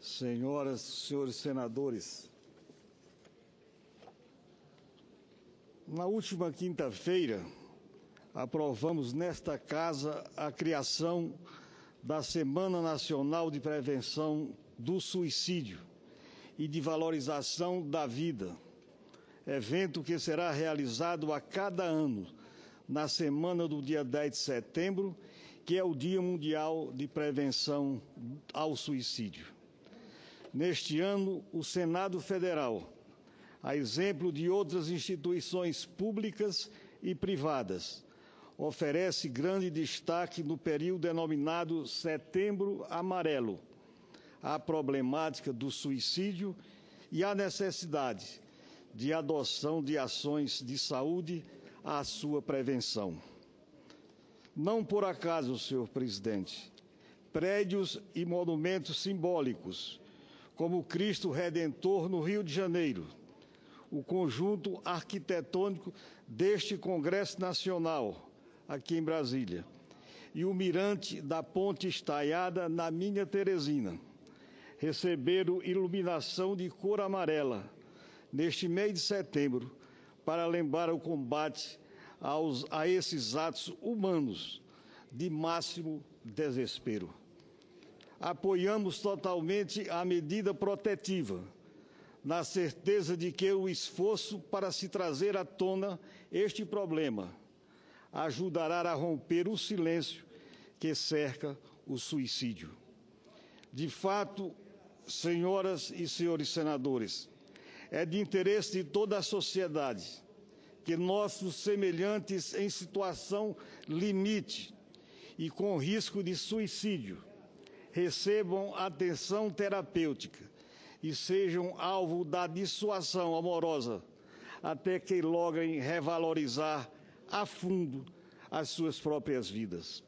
Senhoras e senhores senadores, na última quinta-feira, aprovamos nesta Casa a criação da Semana Nacional de Prevenção do Suicídio e de Valorização da Vida, evento que será realizado a cada ano, na semana do dia 10 de setembro, que é o Dia Mundial de Prevenção ao Suicídio. Neste ano, o Senado Federal, a exemplo de outras instituições públicas e privadas, oferece grande destaque no período denominado Setembro Amarelo, à problemática do suicídio e à necessidade de adoção de ações de saúde à sua prevenção. Não por acaso, senhor presidente, prédios e monumentos simbólicos, como o Cristo Redentor no Rio de Janeiro, o conjunto arquitetônico deste Congresso Nacional, aqui em Brasília, e o mirante da Ponte Estaiada na Minha Teresina, receberam iluminação de cor amarela neste mês de setembro para lembrar o combate a esses atos humanos de máximo desespero. Apoiamos totalmente a medida protetiva, na certeza de que o esforço para se trazer à tona este problema ajudará a romper o silêncio que cerca o suicídio. De fato, senhoras e senhores senadores, é de interesse de toda a sociedade que nossos semelhantes em situação limite e com risco de suicídio recebam atenção terapêutica e sejam alvo da dissuasão amorosa até que logrem revalorizar a fundo as suas próprias vidas.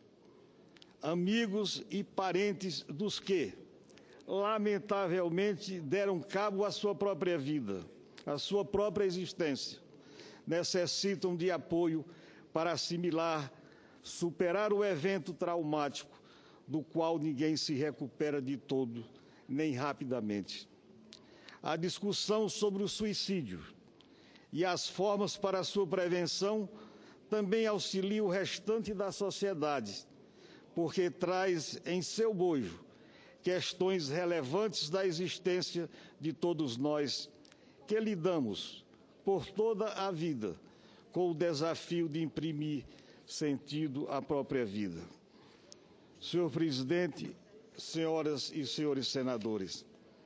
Amigos e parentes dos que, lamentavelmente, deram cabo à sua própria vida, à sua própria existência, necessitam de apoio para assimilar, superar o evento traumático do qual ninguém se recupera de todo, nem rapidamente. A discussão sobre o suicídio e as formas para a sua prevenção também auxilia o restante da sociedade, porque traz em seu bojo questões relevantes da existência de todos nós que lidamos por toda a vida com o desafio de imprimir sentido à própria vida. Senhor presidente, senhoras e senhores senadores,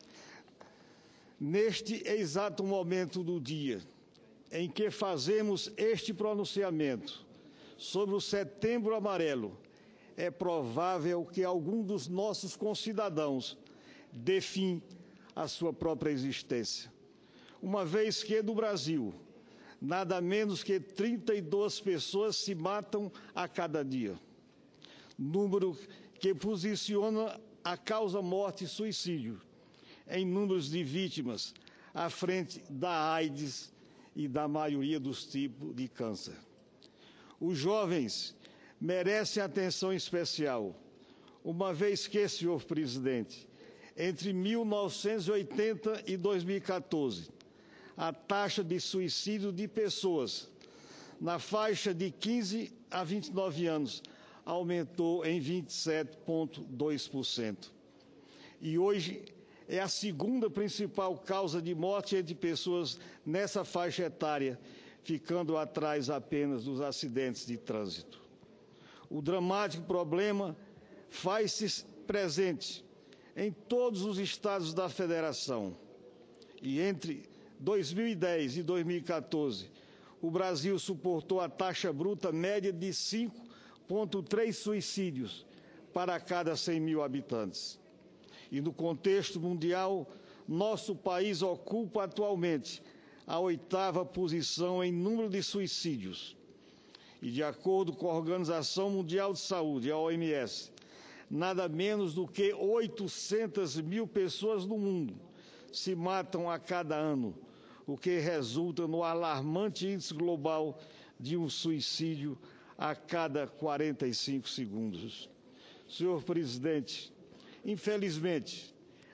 neste exato momento do dia em que fazemos este pronunciamento sobre o Setembro Amarelo, é provável que algum dos nossos concidadãos dê fim à sua própria existência, uma vez que no Brasil, nada menos que 32 pessoas se matam a cada dia. Número que posiciona a causa morte e suicídio em números de vítimas à frente da AIDS e da maioria dos tipos de câncer. Os jovens merecem atenção especial, uma vez que, senhor presidente, entre 1980 e 2014, a taxa de suicídio de pessoas na faixa de 15 a 29 anos aumentou em 27,2%. E hoje é a segunda principal causa de morte entre pessoas nessa faixa etária, ficando atrás apenas dos acidentes de trânsito. O dramático problema faz-se presente em todos os estados da Federação. E entre 2010 e 2014, o Brasil suportou a taxa bruta média de 5,3 suicídios para cada 100 mil habitantes. E no contexto mundial, nosso país ocupa atualmente a 8ª posição em número de suicídios. E de acordo com a Organização Mundial de Saúde, a OMS, nada menos do que 800 mil pessoas no mundo se matam a cada ano, o que resulta no alarmante índice global de um suicídio a cada 45 segundos. Senhor presidente, infelizmente,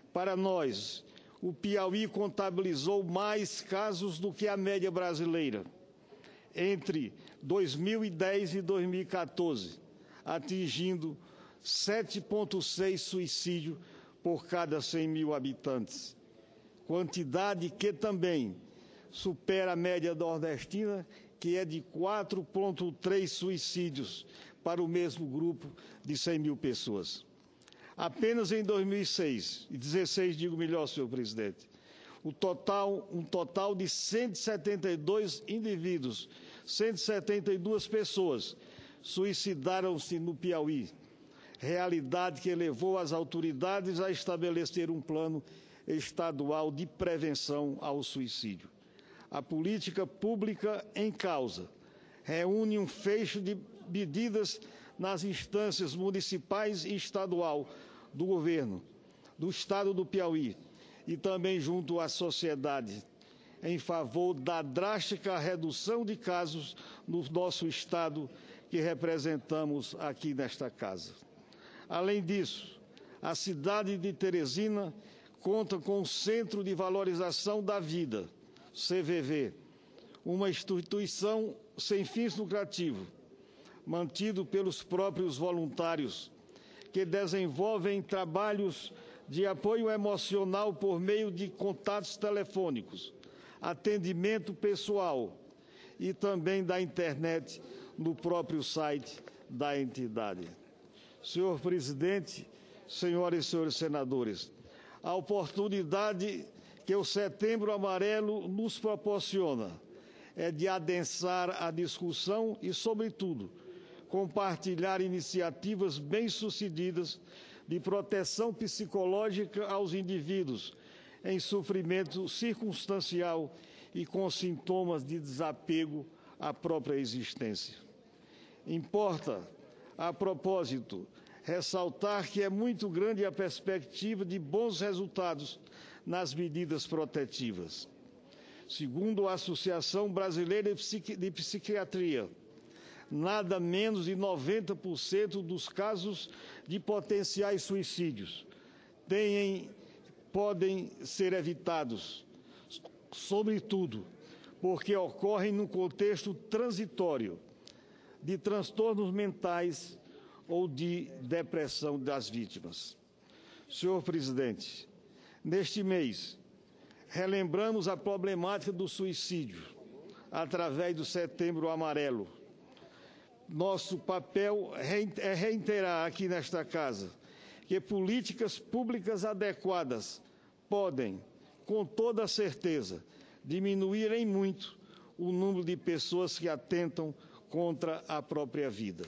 Para nós, o Piauí contabilizou mais casos do que a média brasileira entre 2010 e 2014, atingindo 7,6 suicídios por cada 100 mil habitantes, quantidade que também supera a média nordestina, que é de 4,3 suicídios para o mesmo grupo de 100 mil pessoas. Apenas em 2016, digo melhor, senhor presidente, um total de 172 indivíduos, 172 pessoas suicidaram-se no Piauí, realidade que levou as autoridades a estabelecer um plano estadual de prevenção ao suicídio. A política pública em causa reúne um fecho de medidas nas instâncias municipais e estadual do governo, do estado do Piauí e também junto à sociedade, em favor da drástica redução de casos no nosso estado que representamos aqui nesta casa. Além disso, a cidade de Teresina conta com o Centro de Valorização da Vida, CVV, uma instituição sem fins lucrativos, mantido pelos próprios voluntários, que desenvolvem trabalhos de apoio emocional por meio de contatos telefônicos, atendimento pessoal e também da internet no próprio site da entidade. Senhor presidente, senhoras e senhores senadores, a oportunidade que o Setembro Amarelo nos proporciona é de adensar a discussão e, sobretudo, compartilhar iniciativas bem-sucedidas de proteção psicológica aos indivíduos em sofrimento circunstancial e com sintomas de desapego à própria existência. Importa, a propósito, ressaltar que é muito grande a perspectiva de bons resultados nas medidas protetivas. Segundo a Associação Brasileira de Psiquiatria, nada menos de 90% dos casos de potenciais suicídios podem ser evitados, sobretudo porque ocorrem num contexto transitório de transtornos mentais ou de depressão das vítimas. Senhor presidente, neste mês, relembramos a problemática do suicídio através do Setembro Amarelo. Nosso papel é reiterar aqui nesta casa que políticas públicas adequadas podem, com toda certeza, diminuir em muito o número de pessoas que atentam contra a própria vida.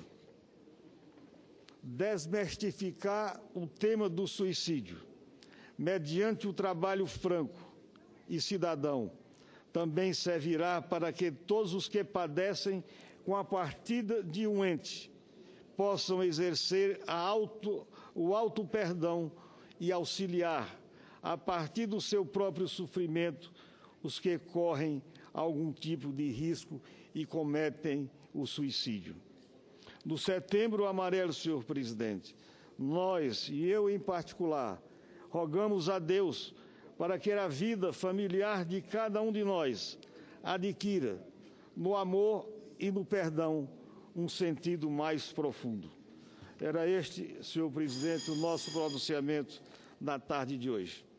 Desmistificar o tema do suicídio, mediante o trabalho franco e cidadão, também servirá para que todos os que padecem com a partida de um ente possam exercer o auto-perdão e auxiliar, a partir do seu próprio sofrimento, os que correm algum tipo de risco e cometem o suicídio. No Setembro Amarelo, senhor presidente, nós, e eu em particular, rogamos a Deus para que a vida familiar de cada um de nós adquira, no amor e no perdão, um sentido mais profundo. Era este, senhor presidente, o nosso pronunciamento na tarde de hoje.